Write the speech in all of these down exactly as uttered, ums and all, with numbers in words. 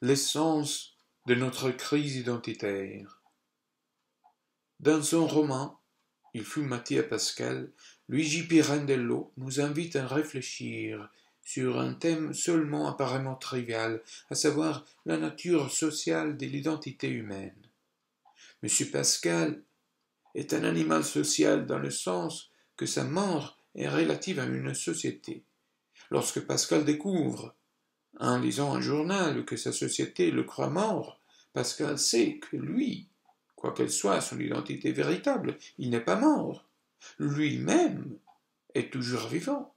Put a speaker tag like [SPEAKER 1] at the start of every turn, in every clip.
[SPEAKER 1] l'essence de notre crise identitaire. Dans son roman « Il fummati a Pascal », Luigi Pirandello nous invite à réfléchir sur un thème seulement apparemment trivial, à savoir la nature sociale de l'identité humaine. Monsieur Pascal est un animal social dans le sens que sa mort est relative à une société. Lorsque Pascal découvre, en lisant un journal, que sa société le croit mort, Pascal sait que lui, quoi qu'elle soit son identité véritable, il n'est pas mort. Lui-même est toujours vivant.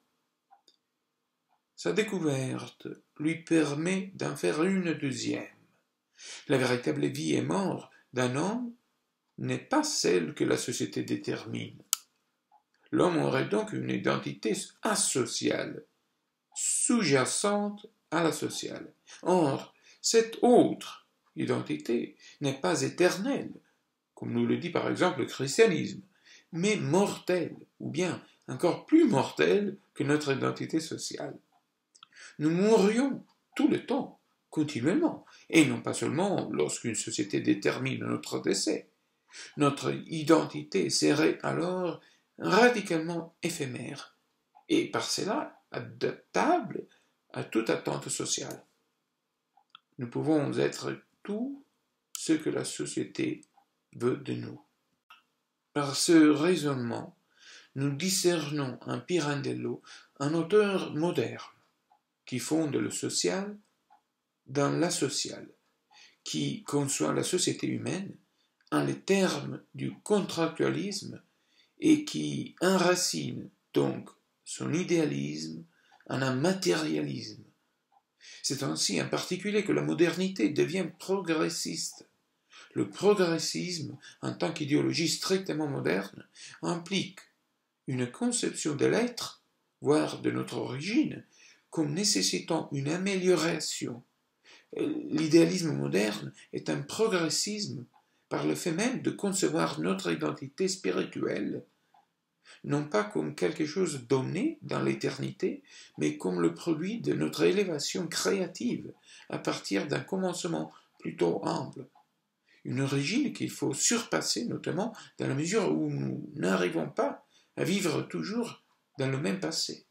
[SPEAKER 1] Sa découverte lui permet d'en faire une deuxième. La véritable vie et mort d'un homme n'est pas celle que la société détermine. L'homme aurait donc une identité asociale, sous-jacente à la sociale. Or, cette autre identité n'est pas éternelle, comme nous le dit par exemple le christianisme, mais mortelle, ou bien encore plus mortelle que notre identité sociale. Nous mourrions tout le temps, continuellement, et non pas seulement lorsqu'une société détermine notre décès. Notre identité serait alors radicalement éphémère, et par cela adaptable à toute attente sociale. Nous pouvons être tout ce que la société veut de nous. Par ce raisonnement, nous discernons en Pirandello un auteur moderne qui fonde le social dans l'asocial, qui conçoit la société humaine en les termes du contractualisme et qui enracine donc son idéalisme en un matérialisme. C'est ainsi en particulier que la modernité devient progressiste. Le progressisme, en tant qu'idéologie strictement moderne, implique une conception de l'être, voire de notre origine, comme nécessitant une amélioration. L'idéalisme moderne est un progressisme par le fait même de concevoir notre identité spirituelle, non pas comme quelque chose donné dans l'éternité, mais comme le produit de notre élévation créative à partir d'un commencement plutôt humble. Une origine qu'il faut surpasser, notamment dans la mesure où nous n'arrivons pas à vivre toujours dans le même passé.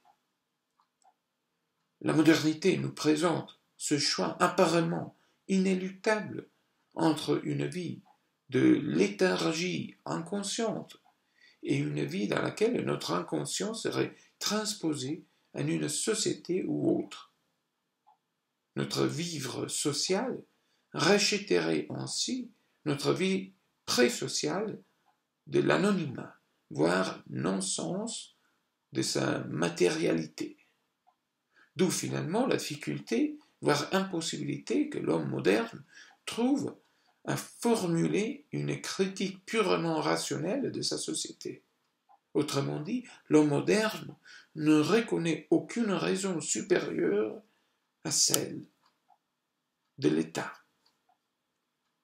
[SPEAKER 1] La modernité nous présente ce choix apparemment inéluctable entre une vie de léthargie inconsciente et une vie dans laquelle notre inconscient serait transposé en une société ou autre. Notre vivre social rachèterait ainsi notre vie pré-sociale de l'anonymat, voire non-sens de sa matérialité. D'où finalement la difficulté, voire impossibilité que l'homme moderne trouve à formuler une critique purement rationnelle de sa société. Autrement dit, l'homme moderne ne reconnaît aucune raison supérieure à celle de l'État.